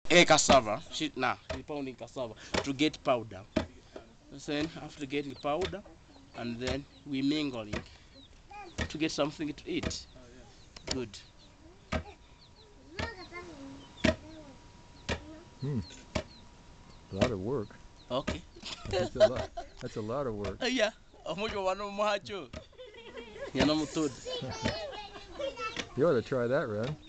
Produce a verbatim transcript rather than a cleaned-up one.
A cassava. She nah, we pounding cassava to get powder. Then after getting powder, and then we mingling to get something to eat. Good. Hmm. A lot of work. Okay. That's a lot. That's a lot of work. Yeah. Omojo wano macho. Yana mutod. You ought to try that, Ren.